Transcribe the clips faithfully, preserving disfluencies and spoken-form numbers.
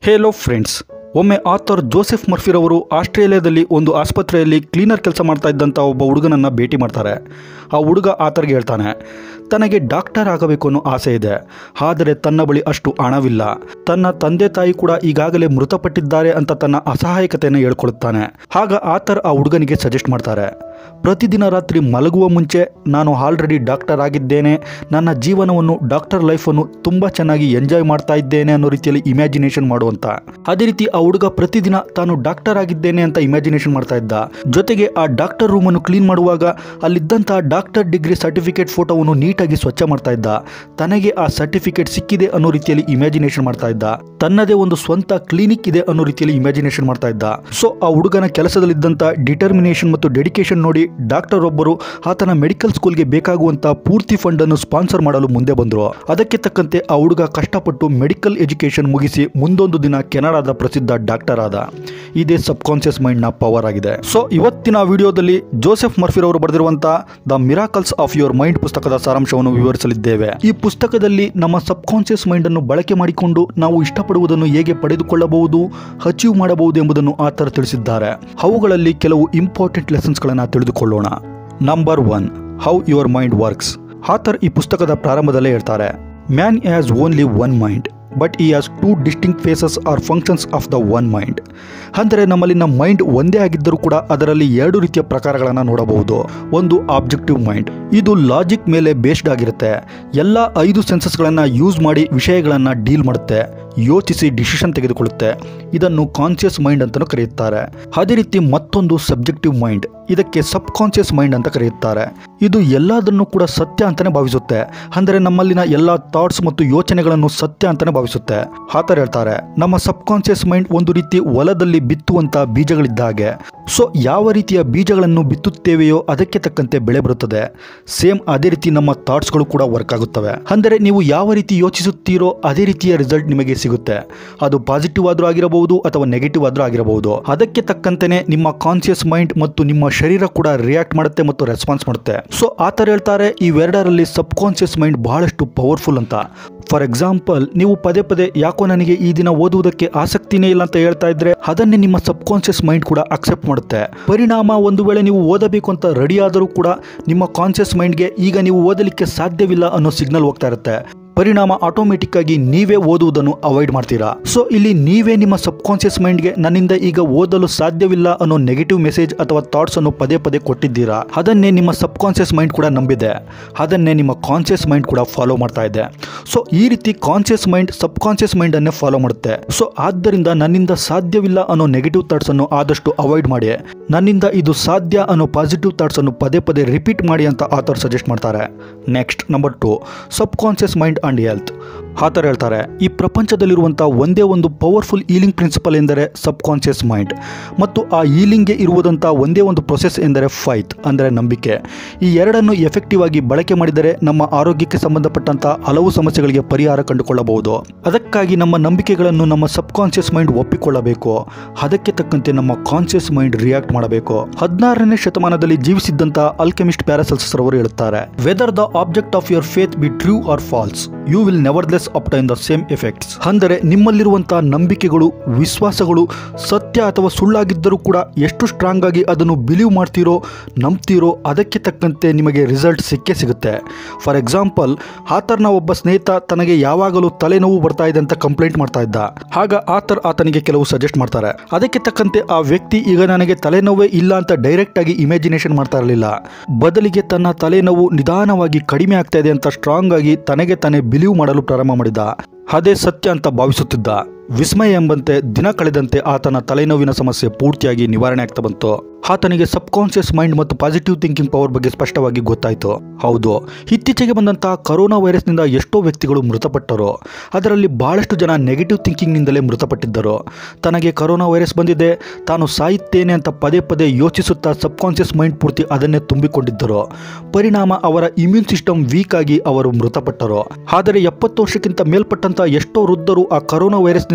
Hello friends, ಒಮ್ಮೆ author Joseph ಮರ್ಫಿರವರು ಆಸ್ಟ್ರೇಲಿಯಾದಲ್ಲಿ ಒಂದು ಆಸ್ಪತ್ರೆಯಲ್ಲಿ ಕ್ಲೀನರ್ ಕೆಲಸ ಮಾಡ್ತಾ ಇದ್ದಂಥ ಒಬ್ಬ ಹುಡುಗನನ್ನು ಭೇಟಿ ಮಾಡ್ತಾರೆ. ಆ ಹುಡುಗ ಆಥರ್ಗೆ ಹೇಳ್ತಾನೆ, ತನಗೆ ಡಾಕ್ಟರ್ ಆಗಬೇಕು ಅನ್ನೋ ಆಸೆ ಇದೆ, ಆದರೆ ತನ್ನ ಬಳಿ ಅಷ್ಟು ಹಣವಿಲ್ಲ. ತನ್ನ ತಂದೆ ತಾಯಿ ಕೂಡ ಈಗಾಗಲೇ ಮೃತಪಟ್ಟಿದ್ದಾರೆ ಅಂತ ತನ್ನ ಅಸಹಾಯಕತೆಯನ್ನು ಹೇಳ್ಕೊಳ್ಳುತ್ತಾನೆ. ಆಗ ಆಥರ್ ಆ ಹುಡುಗನಿಗೆ ಸಜೆಸ್ಟ್ ಮಾಡ್ತಾರೆ, ಪ್ರತಿದಿನ ರಾತ್ರಿ ಮಲಗುವ ಮುಂಚೆ ನಾನು ಆಲ್ರೆಡಿ ಡಾಕ್ಟರ್ ಆಗಿದ್ದೇನೆ, ನನ್ನ ಜೀವನವನ್ನು ಡಾಕ್ಟರ್ ಲೈಫನ್ನು ತುಂಬ ಚೆನ್ನಾಗಿ ಎಂಜಾಯ್ ಮಾಡ್ತಾ ಇದ್ದೇನೆ ಅನ್ನೋ ರೀತಿಯಲ್ಲಿ ಇಮ್ಯಾಜಿನೇಷನ್ ಮಾಡುವಂತ. ಅದೇ ರೀತಿ ಆ ಹುಡುಗ ಪ್ರತಿದಿನ ತಾನು ಡಾಕ್ಟರ್ ಆಗಿದ್ದೇನೆ ಅಂತ ಇಮ್ಯಾಜಿನೇಷನ್ ಮಾಡ್ತಾ ಇದ್ದ. ಜೊತೆಗೆ ಆ ಡಾಕ್ಟರ್ ರೂಮನ್ನು ಕ್ಲೀನ್ ಮಾಡುವಾಗ ಅಲ್ಲಿದ್ದಂತಹ ಡಾಕ್ಟರ್ ಡಿಗ್ರಿ ಸರ್ಟಿಫಿಕೇಟ್ ಫೋಟೋವನ್ನು ನೀಟಾಗಿ ಸ್ವಚ್ಛ ಮಾಡ್ತಾ ಇದ್ದ. ತನಗೆ ಆ ಸರ್ಟಿಫಿಕೇಟ್ ಸಿಕ್ಕಿದೆ ಅನ್ನೋ ರೀತಿಯಲ್ಲಿ ಇಮ್ಯಾಜಿನೇಷನ್ ಮಾಡ್ತಾ ಇದ್ದ. ತನ್ನದೇ ಒಂದು ಸ್ವಂತ ಕ್ಲಿನಿಕ್ ಇದೆ ಅನ್ನೋ ರೀತಿಯಲ್ಲಿ ಇಮ್ಯಾಜಿನೇಷನ್ ಮಾಡ್ತಾ ಇದ್ದ. ಸೊ ಆ ಹುಡುಗನ ಕೆಲಸದಲ್ಲಿದ್ದಂಥ ಡಿಟರ್ಮಿನೇಷನ್ ಮತ್ತು ಡೆಡಿಕೇಶನ್ ನೋಡಿ ಡಾಕ್ಟರ್ ಒಬ್ಬರು ಆತನ ಮೆಡಿಕಲ್ ಸ್ಕೂಲ್ಗೆ ಬೇಕಾಗುವಂತ ಪೂರ್ತಿ ಫಂಡ್ ಅನ್ನು ಸ್ಪಾನ್ಸರ್ ಮಾಡಲು ಮುಂದೆ ಬಂದರು. ಅದಕ್ಕೆ ತಕ್ಕಂತೆ ಆ ಹುಡುಗ ಕಷ್ಟಪಟ್ಟು ಮೆಡಿಕಲ್ ಎಜುಕೇಶನ್ ಮುಗಿಸಿ ಮುಂದೊಂದು ದಿನ ಕೆನಡಾದ ಪ್ರಸಿದ್ಧ ಡಾಕ್ಟರ್ ಆದ. ಇದೇ ಸಬ್ ಕಾನ್ಶಿಯಸ್ ಮೈಂಡ್ ನ ಪವರ್ ಆಗಿದೆ. ಸೊ ಇವತ್ತಿನ ವಿಡಿಯೋದಲ್ಲಿ ಜೋಸೆಫ್ ಮರ್ಫಿರ್ ಅವರು ಬರೆದಿರುವಂತಹ the miracles of your mind ಪುಸ್ತಕದ ಸಾರಾಂಶವನ್ನು ವಿವರಿಸಲಿದ್ದೇವೆ. ಈ ಪುಸ್ತಕದಲ್ಲಿ ನಮ್ಮ ಸಬ್ ಕಾನ್ಶಿಯಸ್ ಮೈಂಡ್ ಅನ್ನು ಬಳಕೆ ಮಾಡಿಕೊಂಡು ನಾವು ಇಷ್ಟಪಡುವುದನ್ನು ಹೇಗೆ ಪಡೆದುಕೊಳ್ಳಬಹುದು, ಅಚೀವ್ ಮಾಡಬಹುದು ಎಂಬುದನ್ನು ಆಥರ್ ತಿಳಿಸಿದ್ದಾರೆ. ಅವುಗಳಲ್ಲಿ ಕೆಲವು ಇಂಪಾರ್ಟೆಂಟ್ ಲೆಸನ್ಸ್ ಗಳನ್ನು ತಿಳಿದುಕೊಳ್ಳೋಣ. Number one, how your mind works. Author ಈ ಪುಸ್ತಕದ ಪ್ರಾರಂಭದಲ್ಲೇ ಹೇಳ್ತಾರೆ, man has only one mind but ಈ has two distinct phases or functions of the one mind. ಅಂದರೆ ನಮ್ಮಲ್ಲಿನ ಮೈಂಡ್ ಒಂದೇ ಆಗಿದ್ದರೂ ಕೂಡ ಅದರಲ್ಲಿ ಎರಡು ರೀತಿಯ ಪ್ರಕಾರಗಳನ್ನು ನೋಡಬಹುದು. ಒಂದು ಆಬ್ಜೆಕ್ಟಿವ್ ಮೈಂಡ್, ಇದು ಲಾಜಿಕ್ ಮೇಲೆ ಬೇಸ್ಡ್ ಆಗಿರುತ್ತೆ. ಎಲ್ಲ ಐದು ಸೆನ್ಸಸ್ಗಳನ್ನು ಯೂಸ್ ಮಾಡಿ ವಿಷಯಗಳನ್ನು ಡೀಲ್ ಮಾಡುತ್ತೆ, ಯೋಚಿಸಿ ಡಿಸಿಷನ್ ತೆಗೆದುಕೊಳ್ಳುತ್ತೆ. ಇದನ್ನು ಕಾನ್ಶಿಯಸ್ ಮೈಂಡ್ ಅಂತಲೂ ಕರೆಯುತ್ತಾರೆ. ಅದೇ ರೀತಿ ಮತ್ತೊಂದು ಸಬ್ಜೆಕ್ಟಿವ್ ಮೈಂಡ್, ಇದಕ್ಕೆ ಸಬ್ ಕಾನ್ಶಿಯಸ್ ಮೈಂಡ್ ಅಂತ ಕರೆಯುತ್ತಾರೆ. ಇದು ಎಲ್ಲದನ್ನು ಕೂಡ ಸತ್ಯ ಅಂತಾನೆ ಭಾವಿಸುತ್ತೆ. ಅಂದರೆ ನಮ್ಮಲ್ಲಿನ ಎಲ್ಲ ಥಾಟ್ಸ್ ಮತ್ತು ಯೋಚನೆಗಳನ್ನು ಸತ್ಯ ಅಂತಾನೆ ಭಾವಿಸುತ್ತೆ. ಆಥರ್ ಹೇಳ್ತಾರೆ, ನಮ್ಮ ಸಬ್ ಕಾನ್ಶಿಯಸ್ ಮೈಂಡ್ ಒಂದು ರೀತಿ ಹೊಲದಲ್ಲಿ ಬಿತ್ತುವಂತ ಬೀಜಗಳಿದ್ದ ಹಾಗೆ. ಸೊ ಯಾವ ರೀತಿಯ ಬೀಜಗಳನ್ನು ಬಿತ್ತುತ್ತೇವೆಯೋ ಅದಕ್ಕೆ ತಕ್ಕಂತೆ ಬೆಳೆ ಬರುತ್ತದೆ. ಸೇಮ್ ಅದೇ ರೀತಿ ನಮ್ಮ ಥಾಟ್ಸ್ಗಳು ಕೂಡ ವರ್ಕ್ ಆಗುತ್ತವೆ. ಅಂದರೆ ನೀವು ಯಾವ ರೀತಿ ಯೋಚಿಸುತ್ತೀರೋ ಅದೇ ರೀತಿಯ ರಿಸಲ್ಟ್ ನಿಮಗೆ ಸಿಗುತ್ತೆ. ಅದು ಪಾಸಿಟಿವ್ ಆದ್ರೂ ಆಗಿರಬಹುದು ಅಥವಾ ನೆಗೆಟಿವ್ ಆದ್ರೂ ಆಗಿರಬಹುದು. ಅದಕ್ಕೆ ತಕ್ಕಂತೆನೆ ನಿಮ್ಮ ಕಾನ್ಶಿಯಸ್ ಮೈಂಡ್ ಮತ್ತು ನಿಮ್ಮ ಶರೀರ ಕೂಡ ರಿಯಾಕ್ಟ್ ಮಾಡುತ್ತೆ ಮತ್ತು ರೆಸ್ಪಾನ್ಸ್ ಮಾಡುತ್ತೆ. ಸೊ ಆಥರ್ ಹೇಳ್ತಾರೆ, ಇವೆರಡರಲ್ಲಿ ಸಬ್ ಕಾನ್ಶಿಯಸ್ ಮೈಂಡ್ ಬಹಳಷ್ಟು ಪವರ್ಫುಲ್ ಅಂತ. ಫಾರ್ ಎಕ್ಸಾಂಪಲ್, ನೀವು ಪದೇ ಪದೇ ಯಾಕೋ ನನಗೆ ಈ ದಿನ ಓದುವುದಕ್ಕೆ ಆಸಕ್ತಿನೇ ಇಲ್ಲ ಅಂತ ಹೇಳ್ತಾ ಇದ್ರೆ ಅದನ್ನೇ ನಿಮ್ಮ ಸಬ್ ಕಾನ್ಶಿಯಸ್ ಮೈಂಡ್ ಕೂಡ ಅಕ್ಸೆಪ್ಟ್ ಮಾಡುತ್ತೆ. ಪರಿಣಾಮ, ಒಂದು ವೇಳೆ ನೀವು ಓದಬೇಕು ಅಂತ ರೆಡಿ ಆದರೂ ಕೂಡ ನಿಮ್ಮ ಕಾನ್ಶಿಯಸ್ ಮೈಂಡ್ಗೆ ಈಗ ನೀವು ಓದಲಿಕ್ಕೆ ಸಾಧ್ಯವಿಲ್ಲ ಅನ್ನೋ ಸಿಗ್ನಲ್ ಹೋಗ್ತಾ ಇರುತ್ತೆ. ಪರಿಣಾಮ ಆಟೋಮೆಟಿಕ್ ಆಗಿ ನೀವೇ ಓದುವುದನ್ನು ಅವಾಯ್ಡ್ ಮಾಡ್ತೀರಾ. ಸೊ ಇಲ್ಲಿ ನೀವೇ ನಿಮ್ಮ ಸಬ್ ಕಾನ್ಶಿಯಸ್ ಮೈಂಡ್ಗೆ ನನ್ನಿಂದ ಈಗ ಓದಲು ಸಾಧ್ಯವಿಲ್ಲ ಅನ್ನೋ ನೆಗೆಟಿವ್ ಮೆಸೇಜ್ ಅಥವಾ ಥಾಟ್ಸ್ ಅನ್ನು ಪದೇ ಪದೇ ಕೊಟ್ಟಿದ್ದೀರಾ. ಅದನ್ನೇ ನಿಮ್ಮ ಸಬ್ ಕಾನ್ಶಿಯಸ್ ಮೈಂಡ್ ಕೂಡ ನಂಬಿದೆ. ಅದನ್ನೇ ನಿಮ್ಮ ಕಾನ್ಶಿಯಸ್ ಮೈಂಡ್ ಕೂಡ ಫಾಲೋ ಮಾಡ್ತಾ ಇದೆ. ಸೊ ಈ ರೀತಿ conscious mind sub conscious mind ಅನ್ನೇ ಫಾಲೋ ಮಾಡುತ್ತೆ. ಸೊ ಆದ್ದರಿಂದ ನನ್ನಿಂದ ಸಾಧ್ಯವಿಲ್ಲ ಅನ್ನೋ ನೆಗೆಟಿವ್ ಥಾಟ್ಸ್ ಅನ್ನು ಆದಷ್ಟು ಅವಾಯ್ಡ್ ಮಾಡಿ, ನನ್ನಿಂದ ಇದು ಸಾಧ್ಯ ಅನ್ನೋ ಪಾಸಿಟಿವ್ ಥಾಟ್ಸ್ ಅನ್ನು ಪದೇ ಪದೇ ರಿಪೀಟ್ ಮಾಡಿ ಅಂತ ಆಥರ್ ಸಜೆಸ್ಟ್ ಮಾಡ್ತಾರೆ. Next, number two, sub conscious mind and health. Author ಹೇಳ್ತಾರೆ, ಈ ಪ್ರಪಂಚದಲ್ಲಿರುವಂತಹ ಒಂದೇ ಒಂದು ಪವರ್ಫುಲ್ ಹೀಲಿಂಗ್ ಪ್ರಿನ್ಸಿಪಲ್ ಎಂದರೆ ಸಬ್ ಕಾನ್ಶಿಯಸ್ ಮೈಂಡ್. ಮತ್ತು ಆ ಹೀಲಿಂಗ್ಗೆ ಇರುವುದಂತಹ ಒಂದೇ ಒಂದು ಪ್ರೊಸೆಸ್ ಎಂದರೆ ಫೈತ್, ಅಂದರೆ ನಂಬಿಕೆ. ಈ ಎರಡನ್ನು ಎಫೆಕ್ಟಿವ್ ಆಗಿ ಬಳಕೆ ಮಾಡಿದರೆ ನಮ್ಮ ಆರೋಗ್ಯಕ್ಕೆ ಸಂಬಂಧಪಟ್ಟಂತಹ ಹಲವು ಸಮಸ್ಯೆಗಳಿಗೆ ಪರಿಹಾರ ಕಂಡುಕೊಳ್ಳಬಹುದು. ಅದಕ್ಕಾಗಿ ನಮ್ಮ ನಂಬಿಕೆಗಳನ್ನು ನಮ್ಮ ಸಬ್ ಕಾನ್ಶಿಯಸ್ ಮೈಂಡ್ ಒಪ್ಪಿಕೊಳ್ಳಬೇಕು. ಅದಕ್ಕೆ ತಕ್ಕಂತೆ ನಮ್ಮ ಕಾನ್ಶಿಯಸ್ ಮೈಂಡ್ ರಿಯಾಕ್ಟ್ ಮಾಡಬೇಕು. ಹದಿನಾರನೇ ಶತಮಾನದಲ್ಲಿ ಜೀವಿಸಿದ್ದಂತಹ ಅಲ್ಕೆಮಿಸ್ಟ್ ಪ್ಯಾರಾಸೆಲ್ಸಸ್ ರವರು ಹೇಳುತ್ತಾರೆ, whether the object of your faith be true or false, you will nevertheless obtain the same effects. ಅಂದರೆ ನಿಮ್ಮಲ್ಲಿರುವಂತಹ ನಂಬಿಕೆಗಳು, ವಿಶ್ವಾಸಗಳು ಸತ್ಯ ಅಥವಾ ಸುಳ್ಳಾಗಿದ್ದರೂ ಕೂಡ ಎಷ್ಟು ಸ್ಟ್ರಾಂಗ್ ಆಗಿ ಅದನ್ನು ಬಿಲೀವ್ ಮಾಡ್ತೀರೋ, ನಂಬ್ತೀರೋ ಅದಕ್ಕೆ ತಕ್ಕಂತೆ ನಿಮಗೆ ರಿಸಲ್ಟ್ ಸಿಕ್ಕೇ ಸಿಗುತ್ತೆ. ಫಾರ್ ಎಕ್ಸಾಂಪಲ್, ಆಥರ್ನ ಒಬ್ಬ ಸ್ನೇಹಿತ ತನಗೆ ಯಾವಾಗಲೂ ತಲೆನೋವು ಬರ್ತಾ ಇದೆ ಅಂತ ಕಂಪ್ಲೇಂಟ್ ಮಾಡ್ತಾ ಇದ್ದ. ಆಗ ಆಥರ್ ಆತನಿಗೆ ಕೆಲವು ಸಜೆಸ್ಟ್ ಮಾಡ್ತಾರೆ. ಅದಕ್ಕೆ ತಕ್ಕಂತೆ ಆ ವ್ಯಕ್ತಿ ಈಗ ನನಗೆ ತಲೆನೋವೇ ಇಲ್ಲ ಅಂತ ಡೈರೆಕ್ಟ್ ಆಗಿ ಇಮ್ಯಾಜಿನೇಷನ್ ಮಾಡ್ತಾ ಇರಲಿಲ್ಲ. ಬದಲಿಗೆ ತನ್ನ ತಲೆನೋವು ನಿಧಾನವಾಗಿ ಕಡಿಮೆ ಆಗ್ತಾ ಇದೆ ಅಂತ ಸ್ಟ್ರಾಂಗ್ ಆಗಿ ತನಗೆ ತಾನೇ ಬಿಲೀವ್ ಮಾಡಲು ಪ್ರಾರಂಭ ಮಾಡಿದ. ಅದೇ ಸತ್ಯ ಅಂತ ಭಾವಿಸುತ್ತಿದ್ದ. ವಿಸ್ಮಯ ಎಂಬಂತೆ ದಿನ ಕಳೆದಂತೆ ಆತನ ತಲೆನೋವಿನ ಸಮಸ್ಯೆ ಪೂರ್ತಿಯಾಗಿ ನಿವಾರಣೆ ಆಗ್ತಾ ಬಂತು. ಆತನಿಗೆ ಸಬ್ ಕಾನ್ಶಿಯಸ್ ಮೈಂಡ್ ಮತ್ತು ಪಾಸಿಟಿವ್ ಥಿಂಕಿಂಗ್ ಪವರ್ ಬಗ್ಗೆ ಸ್ಪಷ್ಟವಾಗಿ ಗೊತ್ತಾಯಿತು. ಹೌದು, ಇತ್ತೀಚೆಗೆ ಬಂದಂತಹ ಕರೋನಾ ವೈರಸ್ನಿಂದ ಎಷ್ಟೋ ವ್ಯಕ್ತಿಗಳು ಮೃತಪಟ್ಟರು. ಅದರಲ್ಲಿ ಬಹಳಷ್ಟು ಜನ ನೆಗೆಟಿವ್ ಥಿಂಕಿಂಗ್ನಿಂದಲೇ ಮೃತಪಟ್ಟಿದ್ದರು. ತನಗೆ ಕರೋನಾ ವೈರಸ್ ಬಂದಿದೆ, ತಾನು ಸಾಯುತ್ತೇನೆ ಅಂತ ಪದೇ ಪದೇ ಯೋಚಿಸುತ್ತಾ ಸಬ್ ಕಾನ್ಶಿಯಸ್ ಮೈಂಡ್ ಪೂರ್ತಿ ಅದನ್ನೇ ತುಂಬಿಕೊಂಡಿದ್ದರು. ಪರಿಣಾಮ ಅವರ ಇಮ್ಯೂನ್ ಸಿಸ್ಟಮ್ ವೀಕ್ ಆಗಿ ಅವರು ಮೃತಪಟ್ಟರು. ಆದರೆ ಎಪ್ಪತ್ತು ವರ್ಷಕ್ಕಿಂತ ಮೇಲ್ಪಟ್ಟಂತ ಎಷ್ಟೋ ವೃದ್ಧರು ಆ ಕರೋನಾ ವೈರಸ್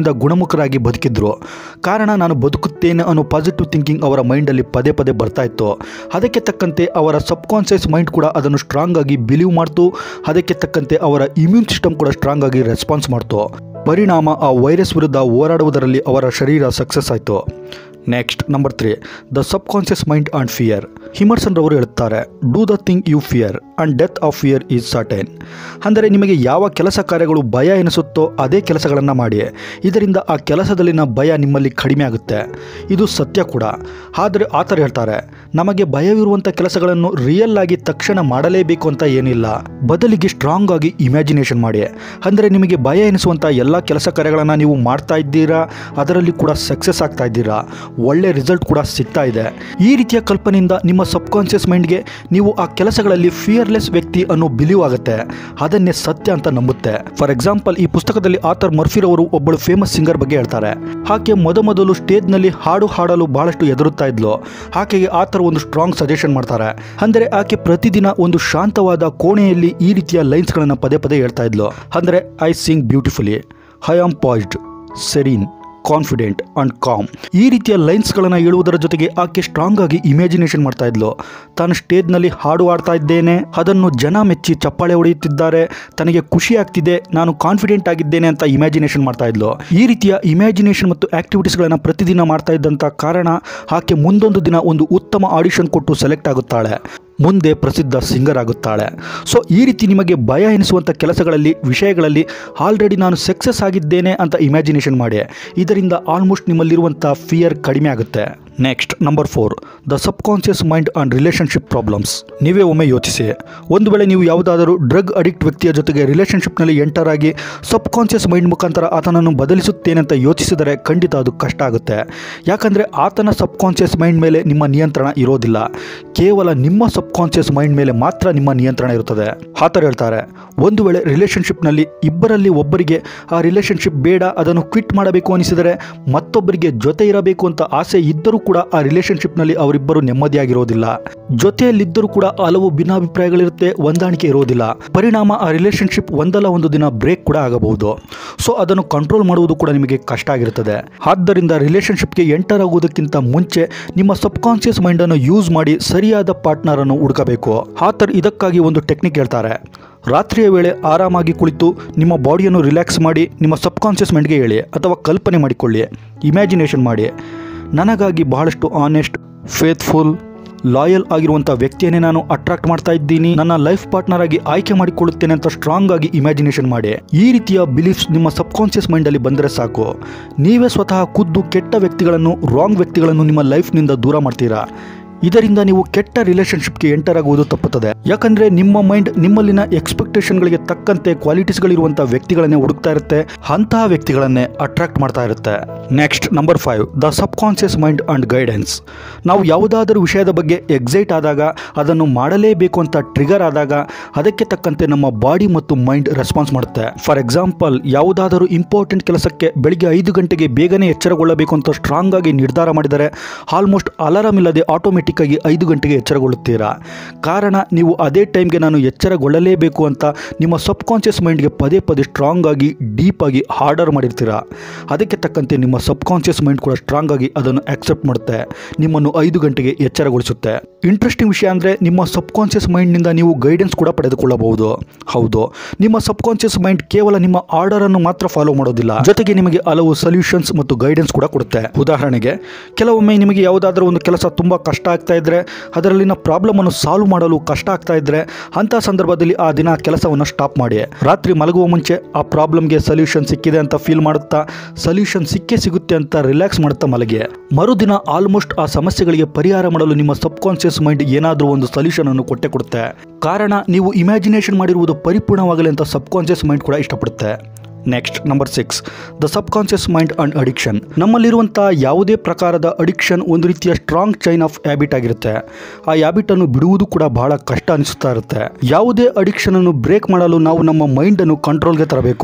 ಕಾನ್ಷಿಯಸ್ನಿಂದ ಗುಣಮುಖರಾಗಿ ಬದುಕಿದ್ರು. ಕಾರಣ ನಾನು ಬದುಕುತ್ತೇನೆ ಅನ್ನೋ ಪಾಸಿಟಿವ್ ಥಿಂಕಿಂಗ್ ಅವರ ಮೈಂಡಲ್ಲಿ ಪದೇ ಪದೇ ಬರ್ತಾ ಇತ್ತು. ಅದಕ್ಕೆ ತಕ್ಕಂತೆ ಅವರ ಸಬ್ ಕಾನ್ಷಿಯಸ್ ಮೈಂಡ್ ಕೂಡ ಅದನ್ನು ಸ್ಟ್ರಾಂಗ್ ಆಗಿ ಬಿಲೀವ್ ಮಾಡ್ತು. ಅದಕ್ಕೆ ತಕ್ಕಂತೆ ಅವರ ಇಮ್ಯೂನ್ ಸಿಸ್ಟಮ್ ಕೂಡ ಸ್ಟ್ರಾಂಗ್ ಆಗಿ ರೆಸ್ಪಾನ್ಸ್ ಮಾಡ್ತು. ಪರಿಣಾಮ ಆ ವೈರಸ್ ವಿರುದ್ಧ ಹೋರಾಡುವುದರಲ್ಲಿ ಅವರ ಶರೀರ ಸಕ್ಸಸ್ ಆಯಿತು. Next number three, the sub conscious mind and fear. Emerson ರವರು ಹೇಳ್ತಾರೆ, do the thing you fear and death of fear is certain. ಅಂದರೆ ನಿಮಗೆ ಯಾವ ಕೆಲಸ ಕಾರ್ಯಗಳು ಭಯ ಎನಿಸುತ್ತೋ ಅದೇ ಕೆಲಸಗಳನ್ನು ಮಾಡಿ. ಇದರಿಂದ ಆ ಕೆಲಸದಲ್ಲಿನ ಭಯ ನಿಮ್ಮಲ್ಲಿ ಕಡಿಮೆ ಆಗುತ್ತೆ. ಇದು ಸತ್ಯ ಕೂಡ. ಆದರೆ ಆತರ ಹೇಳ್ತಾರೆ, ನಮಗೆ ಭಯವಿರುವಂಥ ಕೆಲಸಗಳನ್ನು ರಿಯಲ್ ಆಗಿ ತಕ್ಷಣ ಮಾಡಲೇಬೇಕು ಅಂತ ಏನಿಲ್ಲ. ಬದಲಿಗೆ ಸ್ಟ್ರಾಂಗ್ ಆಗಿ ಇಮ್ಯಾಜಿನೇಷನ್ ಮಾಡಿ. ಅಂದರೆ ನಿಮಗೆ ಭಯ ಎನಿಸುವಂಥ ಎಲ್ಲ ಕೆಲಸ ಕಾರ್ಯಗಳನ್ನು ನೀವು ಮಾಡ್ತಾ ಇದ್ದೀರಾ, ಅದರಲ್ಲಿ ಕೂಡ ಸಕ್ಸಸ್ ಆಗ್ತಾ ಇದ್ದೀರಾ, ಒಳ್ಳೆ ರಿಸಲ್ಟ್ ಕೂಡ ಸಿಗ್ತಾ ಇದೆ. ಈ ರೀತಿಯ ಕಲ್ಪನೆಯಿಂದ ನಿಮ್ಮ ಸಬ್ ಕಾನ್ಷಿಯಸ್ ಮೈಂಡ್ಗೆ ನೀವು ಆ ಕೆಲಸಗಳಲ್ಲಿ ಫಿಯರ್ಲೆಸ್ ವ್ಯಕ್ತಿ ಅನ್ನೋ ಬಿಲೀವ್ ಆಗುತ್ತೆ. ಅದನ್ನೇ ಸತ್ಯ ಅಂತ ನಂಬುತ್ತೆ. ಫಾರ್ ಎಕ್ಸಾಂಪಲ್, ಈ ಪುಸ್ತಕದಲ್ಲಿ ಆಥರ್ ಮರ್ಫಿರವರು ಒಬ್ಬಳು ಫೇಮಸ್ ಸಿಂಗರ್ ಬಗ್ಗೆ ಹೇಳ್ತಾರೆ. ಆಕೆ ಮೊದಮೊದಲು ಸ್ಟೇಜ್ನಲ್ಲಿ ಹಾಡು ಹಾಡಲು ಬಹಳಷ್ಟು ಹೆದರುತ್ತಾ ಇದ್ಲು. ಆಕೆಗೆ ಆಥರ್ ಒಂದು ಸ್ಟ್ರಾಂಗ್ ಸಜೆಷನ್ ಮಾಡ್ತಾರೆ. ಅಂದರೆ ಆಕೆ ಪ್ರತಿದಿನ ಒಂದು ಶಾಂತವಾದ ಕೋಣೆಯಲ್ಲಿ ಈ ರೀತಿಯ ಲೈನ್ಸ್ಗಳನ್ನು ಪದೇ ಪದೇ ಹೇಳ್ತಾ ಇದ್ಲು. ಅಂದರೆ I sing beautifully, I am poised, serene, confident and calm. ಈ ರೀತಿಯ ಲೈನ್ಸ್ಗಳನ್ನು ಹೇಳುವುದರ ಜೊತೆಗೆ ಆಕೆ ಸ್ಟ್ರಾಂಗ್ ಆಗಿ ಇಮ್ಯಾಜಿನೇಷನ್ ಮಾಡ್ತಾ ಇದ್ಲು. ತಾನು ಸ್ಟೇಜ್ನಲ್ಲಿ ಹಾಡು ಆಡ್ತಾ ಇದ್ದೇನೆ, ಅದನ್ನು ಜನ ಮೆಚ್ಚಿ ಚಪ್ಪಾಳೆ ಹೊಡೆಯುತ್ತಿದ್ದಾರೆ, ತನಗೆ ಖುಷಿ ಆಗ್ತಿದೆ, ನಾನು ಕಾನ್ಫಿಡೆಂಟ್ ಆಗಿದ್ದೇನೆ ಅಂತ ಇಮ್ಯಾಜಿನೇಷನ್ ಮಾಡ್ತಾ ಇದ್ಲು. ಈ ರೀತಿಯ ಇಮ್ಯಾಜಿನೇಷನ್ ಮತ್ತು ಆಕ್ಟಿವಿಟೀಸ್ಗಳನ್ನು ಪ್ರತಿದಿನ ಮಾಡ್ತಾ ಇದ್ದಂಥ ಕಾರಣ ಆಕೆ ಮುಂದೊಂದು ದಿನ ಒಂದು ಉತ್ತಮ ಆಡಿಷನ್ ಕೊಟ್ಟು ಸೆಲೆಕ್ಟ್ ಆಗುತ್ತಾಳೆ, ಮುಂದೆ ಪ್ರಸಿದ್ಧ ಸಿಂಗರ್ ಆಗುತ್ತಾಳೆ. ಸೊ ಈ ರೀತಿ ನಿಮಗೆ ಭಯ ಎನಿಸುವಂಥ ಕೆಲಸಗಳಲ್ಲಿ, ವಿಷಯಗಳಲ್ಲಿ ಆಲ್ರೆಡಿ ನಾನು ಸಕ್ಸಸ್ ಆಗಿದ್ದೇನೆ ಅಂತ ಇಮ್ಯಾಜಿನೇಷನ್ ಮಾಡಿ. ಇದರಿಂದ ಆಲ್ಮೋಸ್ಟ್ ನಿಮ್ಮಲ್ಲಿರುವಂಥ ಫಿಯರ್ ಕಡಿಮೆ ಆಗುತ್ತೆ. Next number four, the sub conscious mind and relationship problems. ನೀವೇ ಒಮ್ಮೆ ಯೋಚಿಸಿ, ಒಂದು ವೇಳೆ ನೀವು ಯಾವುದಾದರೂ ಡ್ರಗ್ ಅಡಿಕ್ಟ್ ವ್ಯಕ್ತಿಯ ಜೊತೆಗೆ ರಿಲೇಷನ್ಶಿಪ್ನಲ್ಲಿ ಎಂಟರ್ ಆಗಿ ಸಬ್ ಕಾನ್ಷಿಯಸ್ ಮೈಂಡ್ ಮುಖಾಂತರ ಆತನನ್ನು ಬದಲಿಸುತ್ತೇನೆ ಅಂತ ಯೋಚಿಸಿದರೆ ಖಂಡಿತ ಅದು ಕಷ್ಟ ಆಗುತ್ತೆ. ಯಾಕಂದರೆ ಆತನ ಸಬ್ ಕಾನ್ಷಿಯಸ್ ಮೈಂಡ್ ಮೇಲೆ ನಿಮ್ಮ ನಿಯಂತ್ರಣ ಇರೋದಿಲ್ಲ. ಕೇವಲ ನಿಮ್ಮ ಸಬ್ ಕಾನ್ಷಿಯಸ್ ಮೈಂಡ್ ಮೇಲೆ ಮಾತ್ರ ನಿಮ್ಮ ನಿಯಂತ್ರಣ ಇರುತ್ತದೆ. ಆತರ ಹೇಳ್ತಾರೆ, ಒಂದು ವೇಳೆ ರಿಲೇಷನ್ಶಿಪ್ನಲ್ಲಿ ಇಬ್ಬರಲ್ಲಿ ಒಬ್ಬರಿಗೆ ಆ ರಿಲೇಷನ್ಶಿಪ್ ಬೇಡ, ಅದನ್ನು ಕ್ವಿಟ್ ಮಾಡಬೇಕು ಅನಿಸಿದರೆ ಮತ್ತೊಬ್ಬರಿಗೆ ಜೊತೆ ಇರಬೇಕು ಅಂತ ಆಸೆ ಇದ್ದರೂ ಕೂಡ ಆ ರಿಲೇಷನ್ಶಿಪ್ನಲ್ಲಿ ಅವರಿಬ್ಬರು ನೆಮ್ಮದಿಯಾಗಿರೋದಿಲ್ಲ. ಜೊತೆಯಲ್ಲಿದ್ದರೂ ಕೂಡ ಹಲವು ಭಿನ್ನಾಭಿಪ್ರಾಯಗಳಿರುತ್ತೆ, ಹೊಂದಾಣಿಕೆ ಇರೋದಿಲ್ಲ. ಪರಿಣಾಮ ಆ ರಿಲೇಷನ್ಶಿಪ್ ಒಂದಲ್ಲ ಒಂದು ದಿನ ಬ್ರೇಕ್ ಕೂಡ ಆಗಬಹುದು. ಸೊ ಅದನ್ನು ಕಂಟ್ರೋಲ್ ಮಾಡುವುದು ಕೂಡ ನಿಮಗೆ ಕಷ್ಟ ಆಗಿರುತ್ತದೆ. ಆದ್ದರಿಂದ ರಿಲೇಷನ್ಶಿಪ್ಗೆ ಎಂಟರ್ ಆಗುವುದಕ್ಕಿಂತ ಮುಂಚೆ ನಿಮ್ಮ ಸಬ್ ಕಾನ್ಷಿಯಸ್ ಮೈಂಡ್ ಅನ್ನು ಯೂಸ್ ಮಾಡಿ ಸರಿಯಾದ ಪಾರ್ಟ್ನರ್ ಅನ್ನು ಹುಡುಕಬೇಕು. ಆತರ್ ಇದಕ್ಕಾಗಿ ಒಂದು ಟೆಕ್ನಿಕ್ ಹೇಳ್ತಾರೆ. ರಾತ್ರಿಯ ವೇಳೆ ಆರಾಮಾಗಿ ಕುಳಿತು ನಿಮ್ಮ ಬಾಡಿಯನ್ನು ರಿಲ್ಯಾಕ್ಸ್ ಮಾಡಿ ನಿಮ್ಮ ಸಬ್ ಕಾನ್ಷಿಯಸ್ ಮೈಂಡ್ಗೆ ಹೇಳಿ ಅಥವಾ ಕಲ್ಪನೆ ಮಾಡಿಕೊಳ್ಳಿ, ಇಮ್ಯಾಜಿನೇಷನ್ ಮಾಡಿ, ನನಗಾಗಿ ಬಹಳಷ್ಟು ಆನೆಸ್ಟ್, ಫೇತ್ಫುಲ್, ಲಾಯಲ್ ಆಗಿರುವಂಥ ವ್ಯಕ್ತಿಯನ್ನೇ ನಾನು ಅಟ್ರಾಕ್ಟ್ ಮಾಡ್ತಾ ಇದ್ದೀನಿ, ನನ್ನ ಲೈಫ್ ಪಾರ್ಟ್ನರ್ ಆಗಿ ಆಯ್ಕೆ ಮಾಡಿಕೊಳ್ಳುತ್ತೇನೆ ಅಂತ ಸ್ಟ್ರಾಂಗ್ ಆಗಿ ಇಮ್ಯಾಜಿನೇಷನ್ ಮಾಡಿ. ಈ ರೀತಿಯ ಬಿಲೀಫ್ಸ್ ನಿಮ್ಮ ಸಬ್ ಕಾನ್ಷಿಯಸ್ ಮೈಂಡಲ್ಲಿ ಬಂದರೆ ಸಾಕು, ನೀವೇ ಸ್ವತಃ ಖುದ್ದು ಕೆಟ್ಟ ವ್ಯಕ್ತಿಗಳನ್ನು, ರಾಂಗ್ ವ್ಯಕ್ತಿಗಳನ್ನು ನಿಮ್ಮ ಲೈಫ್ನಿಂದ ದೂರ ಮಾಡ್ತೀರಾ. ಇದರಿಂದ ನೀವು ಕೆಟ್ಟ ರಿಲೇಷನ್ಶಿಪ್ಗೆ ಎಂಟರ್ ಆಗುವುದು ತಪ್ಪುತ್ತದೆ. ಯಾಕಂದರೆ ನಿಮ್ಮ ಮೈಂಡ್ ನಿಮ್ಮಲ್ಲಿನ ಎಕ್ಸ್ಪೆಕ್ಟೇಷನ್ಗಳಿಗೆ ತಕ್ಕಂತೆ ಕ್ವಾಲಿಟೀಸ್ಗಳಿರುವಂಥ ವ್ಯಕ್ತಿಗಳನ್ನೇ ಹುಡುಕ್ತಾ ಇರುತ್ತೆ, ಅಂತಹ ವ್ಯಕ್ತಿಗಳನ್ನೇ ಅಟ್ರಾಕ್ಟ್ ಮಾಡ್ತಾ ಇರುತ್ತೆ. Next number five, the sub conscious mind and guidance. ನಾವು ಯಾವುದಾದರೂ ವಿಷಯದ ಬಗ್ಗೆ ಎಕ್ಸೈಟ್ ಆದಾಗ, ಅದನ್ನು ಮಾಡಲೇಬೇಕು ಅಂತ ಟ್ರಿಗರ್ ಆದಾಗ ಅದಕ್ಕೆ ತಕ್ಕಂತೆ ನಮ್ಮ ಬಾಡಿ ಮತ್ತು ಮೈಂಡ್ ರೆಸ್ಪಾನ್ಸ್ ಮಾಡುತ್ತೆ. ಫಾರ್ ಎಕ್ಸಾಂಪಲ್, ಯಾವುದಾದರೂ ಇಂಪಾರ್ಟೆಂಟ್ ಕೆಲಸಕ್ಕೆ ಬೆಳಿಗ್ಗೆ ಐದು ಗಂಟೆಗೆ ಬೇಗನೆ ಎಚ್ಚರಗೊಳ್ಳಬೇಕು ಅಂತ ಸ್ಟ್ರಾಂಗ್ ಆಗಿ ನಿರ್ಧಾರ ಮಾಡಿದರೆ ಆಲ್ಮೋಸ್ಟ್ ಅಲಾರಾಮ್ ಇಲ್ಲದೆ ಆಟೋಮೆಟಿಕ್ ಆಗಿ ಐದು ಗಂಟೆಗೆ ಎಚ್ಚರಗೊಳ್ಳುತ್ತೀರಾ. ಕಾರಣ ನೀವು ಅದೇ ಟೈಮ್ಗೆ ನಾನು ಎಚ್ಚರಗೊಳ್ಳಲೇಬೇಕು ಅಂತ ನಿಮ್ಮ ಸಬ್ ಕಾನ್ಷಿಯಸ್ ಮೈಂಡ್ಗೆ ಪದೇ ಪದೇ ಸ್ಟ್ರಾಂಗ್ ಆಗಿ, ಡೀಪ್ ಆಗಿ ಆರ್ಡರ್ ಮಾಡಿರ್ತೀರಾ. ಅದಕ್ಕೆ ತಕ್ಕಂತೆ ನಿಮ್ಮ ಸಬ್ ಕಾನ್ಷಿಯಸ್ ಮೈಂಡ್ ಕೂಡ ಸ್ಟ್ರಾಂಗ್ ಆಗಿ ಅದನ್ನು ಆಕ್ಸೆಪ್ಟ್ ಮಾಡುತ್ತೆ, ನಿಮ್ಮನ್ನು ಐದು ಗಂಟೆಗೆ ಎಚ್ಚರಗೊಳಿಸುತ್ತೆ. ಇಂಟ್ರೆಸ್ಟಿಂಗ್ ವಿಷಯ ಅಂದರೆ ನಿಮ್ಮ ಸಬ್ ಕಾನ್ಷಿಯಸ್ ಮೈಂಡ್ನಿಂದ ನೀವು ಗೈಡೆನ್ಸ್ ಕೂಡ ಪಡೆದುಕೊಳ್ಳಬಹುದು. ಹೌದು, ನಿಮ್ಮ ಸಬ್ ಕಾನ್ಷಿಯಸ್ ಮೈಂಡ್ ಕೇವಲ ನಿಮ್ಮ ಆರ್ಡರ್ ಅನ್ನು ಮಾತ್ರ ಫಾಲೋ ಮಾಡೋದಿಲ್ಲ, ಜೊತೆಗೆ ನಿಮಗೆ ಹಲವು ಸೊಲ್ಯೂಷನ್ಸ್ ಮತ್ತು ಗೈಡೆನ್ಸ್ ಕೂಡ ಕೊಡುತ್ತೆ. ಉದಾಹರಣೆಗೆ, ಕೆಲವೊಮ್ಮೆ ನಿಮಗೆ ಯಾವುದಾದ್ರೂ ಒಂದು ಕೆಲಸ ತುಂಬ ಕಷ್ಟ ಆಗ್ತಾ ಇದ್ರೆ, ಅದರಲ್ಲಿನ ಪ್ರಾಬ್ಲಮ್ ಅನ್ನು ಸಾಲ್ವ್ ಮಾಡಲು ಕಷ್ಟ ಆಗ್ತಾ ಇದ್ರೆ, ಅಂತಹ ಸಂದರ್ಭದಲ್ಲಿ ಆ ದಿನ ಕೆಲಸವನ್ನು ಸ್ಟಾಪ್ ಮಾಡಿ. ರಾತ್ರಿ ಮಲಗುವ ಮುಂಚೆ ಆ ಪ್ರಾಬ್ಲಮ್ಗೆ ಸೊಲ್ಯೂಷನ್ ಸಿಕ್ಕಿದೆ ಅಂತ ಫೀಲ್ ಮಾಡುತ್ತಾ, ಸೊಲ್ಯೂಷನ್ ಸಿಕ್ಕೇ ಸಿಗುತ್ತೆ ಅಂತ ರಿಲ್ಯಾಕ್ಸ್ ಮಾಡುತ್ತಾ ಮಲಗಿ. ಮರುದಿನ ಆಲ್ಮೋಸ್ಟ್ ಆ ಸಮಸ್ಯೆಗಳಿಗೆ ಪರಿಹಾರ ಮಾಡಲು ನಿಮ್ಮ ಸಬ್ ಕಾನ್ಷಿಯಸ್ ಮೈಂಡ್ ಏನಾದರೂ ಒಂದು ಸೊಲ್ಯೂಷನ್ ಅನ್ನು ಕೊಟ್ಟೆ ಕೊಡುತ್ತೆ. ಕಾರಣ ನೀವು ಇಮ್ಯಾಜಿನೇಷನ್ ಮಾಡಿರುವುದು ಪರಿಪೂರ್ಣವಾಗಲಿ ಅಂತ ಸಬ್ ಕಾನ್ಷಿಯಸ್ ಮೈಂಡ್ ಕೂಡ ಇಷ್ಟಪಡುತ್ತೆ. Next number six, the sub conscious mind and addiction. ನಮ್ಮಲ್ಲಿರುವಂಥ ಯಾವುದೇ ಪ್ರಕಾರದ ಅಡಿಕ್ಷನ್ ಒಂದು ರೀತಿಯ ಸ್ಟ್ರಾಂಗ್ ಚೈನ್ ಆಫ್ ಹ್ಯಾಬಿಟ್ ಆಗಿರುತ್ತೆ. ಆ ಹ್ಯಾಬಿಟನ್ನು ಬಿಡುವುದು ಕೂಡ ಬಹಳ ಕಷ್ಟ ಅನಿಸುತ್ತಾ ಇರುತ್ತೆ. ಯಾವುದೇ ಅಡಿಕ್ಷನ್ ಅನ್ನು ಬ್ರೇಕ್ ಮಾಡಲು ನಾವು ನಮ್ಮ ಮೈಂಡನ್ನು ಕಂಟ್ರೋಲ್ಗೆ ತರಬೇಕು.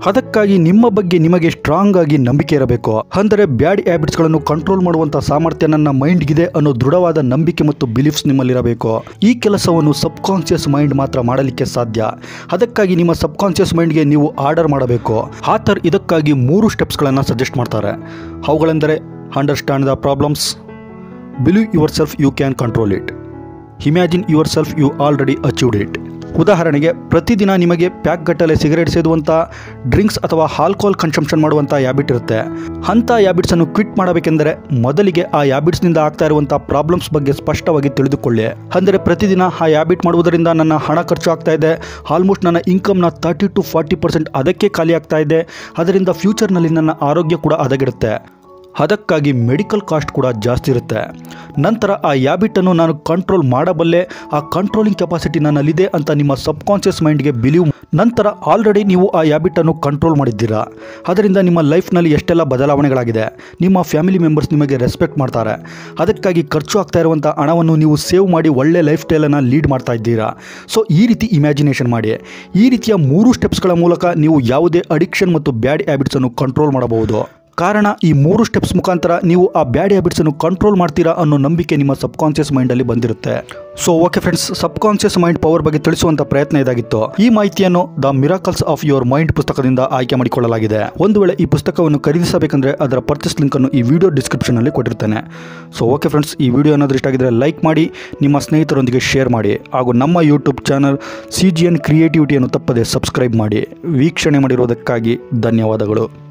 ಅದಕ್ಕಾಗಿ ನಿಮ್ಮ ಬಗ್ಗೆ ನಿಮಗೆ ಸ್ಟ್ರಾಂಗ್ ಆಗಿ ನಂಬಿಕೆ ಇರಬೇಕು. ಅಂದರೆ ಬ್ಯಾಡ್ ಹ್ಯಾಬಿಟ್ಸ್ಗಳನ್ನು ಕಂಟ್ರೋಲ್ ಮಾಡುವಂಥ ಸಾಮರ್ಥ್ಯ ನನ್ನ ಮೈಂಡ್ಗಿದೆ ಅನ್ನೋ ದೃಢವಾದ ನಂಬಿಕೆ ಮತ್ತು ಬಿಲೀಫ್ಸ್ ನಿಮ್ಮಲ್ಲಿರಬೇಕು. ಈ ಕೆಲಸವನ್ನು ಸಬ್ ಕಾನ್ಷಿಯಸ್ ಮೈಂಡ್ ಮಾತ್ರ ಮಾಡಲಿಕ್ಕೆ ಸಾಧ್ಯ. ಅದಕ್ಕಾಗಿ ನಿಮ್ಮ ಸಬ್ ಕಾನ್ಷಿಯಸ್ ಮೈಂಡ್ಗೆ ನೀವು ಆರ್ಡರ್ ಮಾಡಬೇಕು. ಆಥರ್ ಇದಕ್ಕಾಗಿ ಮೂರು ಸ್ಟೆಪ್ಸ್ಗಳನ್ನು ಸಜೆಸ್ಟ್ ಮಾಡ್ತಾರೆ. ಅವುಗಳೆಂದರೆ understand the problems, believe yourself you can control it, imagine yourself you already achieved it. ಉದಾಹರಣೆಗೆ, ಪ್ರತಿದಿನ ನಿಮಗೆ ಪ್ಯಾಕ್ ಗಟ್ಟಲೆ ಸಿಗರೇಟ್ ಸೇದುವಂಥ, ಡ್ರಿಂಕ್ಸ್ ಅಥವಾ ಆಲ್ಕೋಹಾಲ್ ಕನ್ಸಂಪ್ಷನ್ ಮಾಡುವಂಥ ಹ್ಯಾಬಿಟ್ ಇರುತ್ತೆ. ಅಂಥ ಹ್ಯಾಬಿಟ್ಸನ್ನು ಕ್ವಿಟ್ ಮಾಡಬೇಕೆಂದರೆ ಮೊದಲಿಗೆ ಆ ಹ್ಯಾಬಿಟ್ಸ್ನಿಂದ ಆಗ್ತಾ ಇರುವಂಥ ಪ್ರಾಬ್ಲಮ್ಸ್ ಬಗ್ಗೆ ಸ್ಪಷ್ಟವಾಗಿ ತಿಳಿದುಕೊಳ್ಳಿ. ಅಂದರೆ ಪ್ರತಿದಿನ ಆ ಹ್ಯಾಬಿಟ್ ಮಾಡುವುದರಿಂದ ನನ್ನ ಹಣ ಖರ್ಚು ಆಗ್ತಾ ಇದೆ, ಆಲ್ಮೋಸ್ಟ್ ನನ್ನ ಇನ್ಕಮ್ನ ತರ್ಟಿ ಟು ಫಾರ್ಟಿ ಪರ್ಸೆಂಟ್ ಅದಕ್ಕೆ ಖಾಲಿ ಆಗ್ತಾ ಇದೆ, ಅದರಿಂದ ಫ್ಯೂಚರ್ನಲ್ಲಿ ನನ್ನ ಆರೋಗ್ಯ ಕೂಡ ಹದಗೆಡುತ್ತೆ, ಅದಕ್ಕಾಗಿ ಮೆಡಿಕಲ್ ಕಾಸ್ಟ್ ಕೂಡ ಜಾಸ್ತಿ ಇರುತ್ತೆ. ನಂತರ ಆ ಹ್ಯಾಬಿಟನ್ನು ನಾನು ಕಂಟ್ರೋಲ್ ಮಾಡಬಲ್ಲೆ, ಆ ಕಂಟ್ರೋಲಿಂಗ್ ಕೆಪಾಸಿಟಿ ನನ್ನಲ್ಲಿದೆ ಅಂತ ನಿಮ್ಮ ಸಬ್ ಕಾನ್ಷಿಯಸ್ ಮೈಂಡ್ಗೆ ಬಿಲೀವ್. ನಂತರ ಆಲ್ರೆಡಿ ನೀವು ಆ ಹ್ಯಾಬಿಟನ್ನು ಕಂಟ್ರೋಲ್ ಮಾಡಿದ್ದೀರಾ, ಅದರಿಂದ ನಿಮ್ಮ ಲೈಫ್ನಲ್ಲಿ ಎಷ್ಟೆಲ್ಲ ಬದಲಾವಣೆಗಳಾಗಿದೆ. ನಿಮ್ಮ ಫ್ಯಾಮಿಲಿ ಮೆಂಬರ್ಸ್ ನಿಮಗೆ ರೆಸ್ಪೆಕ್ಟ್ ಮಾಡ್ತಾರೆ, ಅದಕ್ಕಾಗಿ ಖರ್ಚು ಆಗ್ತಾ ಇರುವಂಥ ಹಣವನ್ನು ನೀವು ಸೇವ್ ಮಾಡಿ ಒಳ್ಳೆ ಲೈಫ್ ಸ್ಟೈಲನ್ನು ಲೀಡ್ ಮಾಡ್ತಾ ಇದ್ದೀರಾ. ಸೊ ಈ ರೀತಿ ಇಮ್ಯಾಜಿನೇಷನ್ ಮಾಡಿ. ಈ ರೀತಿಯ ಮೂರು ಸ್ಟೆಪ್ಸ್ಗಳ ಮೂಲಕ ನೀವು ಯಾವುದೇ ಅಡಿಕ್ಷನ್ ಮತ್ತು ಬ್ಯಾಡ್ ಹ್ಯಾಬಿಟ್ಸನ್ನು ಕಂಟ್ರೋಲ್ ಮಾಡಬಹುದು. ಕಾರಣ ಈ ಮೂರು ಸ್ಟೆಪ್ಸ್ ಮುಖಾಂತರ ನೀವು ಆ ಬ್ಯಾಡ್ ಹ್ಯಾಬಿಟ್ಸನ್ನು ಕಂಟ್ರೋಲ್ ಮಾಡ್ತೀರಾ ಅನ್ನೋ ನಂಬಿಕೆ ನಿಮ್ಮ ಸಬ್ ಕಾನ್ಷಿಯಸ್ ಮೈಂಡಲ್ಲಿ ಬಂದಿರುತ್ತೆ. ಸೊ ಓಕೆ ಫ್ರೆಂಡ್ಸ್, ಸಬ್ ಕಾನ್ಷಿಯಸ್ ಮೈಂಡ್ ಪವರ್ ಬಗ್ಗೆ ತಿಳಿಸುವಂಥ ಪ್ರಯತ್ನ ಇದಾಗಿತ್ತು. ಈ ಮಾಹಿತಿಯನ್ನು the miracles of your mind ಪುಸ್ತಕದಿಂದ ಆಯ್ಕೆ ಮಾಡಿಕೊಳ್ಳಲಾಗಿದೆ. ಒಂದು ವೇಳೆ ಈ ಪುಸ್ತಕವನ್ನು ಖರೀದಿಸಬೇಕಂದ್ರೆ ಅದರ ಪರ್ಚೇಸ್ ಲಿಂಕನ್ನು ಈ ವಿಡಿಯೋ ಡಿಸ್ಕ್ರಿಪ್ಷನಲ್ಲಿ ಕೊಟ್ಟಿರ್ತೇನೆ. ಸೊ ಓಕೆ ಫ್ರೆಂಡ್ಸ್, ಈ ವಿಡಿಯೋ ಏನಾದರೂ ಇಷ್ಟ ಆಗಿದ್ರೆ ಲೈಕ್ ಮಾಡಿ, ನಿಮ್ಮ ಸ್ನೇಹಿತರೊಂದಿಗೆ ಶೇರ್ ಮಾಡಿ, ಹಾಗೂ ನಮ್ಮ YouTube channel C G N ಕ್ರಿಯೇಟಿವಿಟಿಯನ್ನು ತಪ್ಪದೆ ಸಬ್ಸ್ಕ್ರೈಬ್ ಮಾಡಿ. ವೀಕ್ಷಣೆ ಮಾಡಿರುವುದಕ್ಕಾಗಿ ಧನ್ಯವಾದಗಳು.